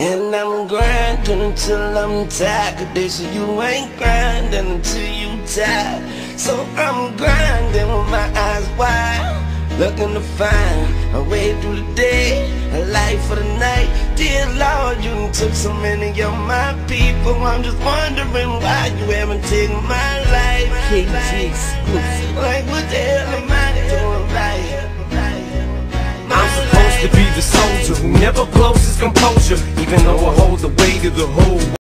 And I'm grinding until I'm tired, 'cause they say you ain't grinding until you tired. So I'm grinding with my eyes wide, looking to find a way through the day, a life for the night. Dear Lord, you took so many of my people. I'm just wondering why you haven't taken my life. KG exclusive. Like what the hell am I doing right? I'm supposed to be the soldier who never blows his composure, even though I hold the weight of the whole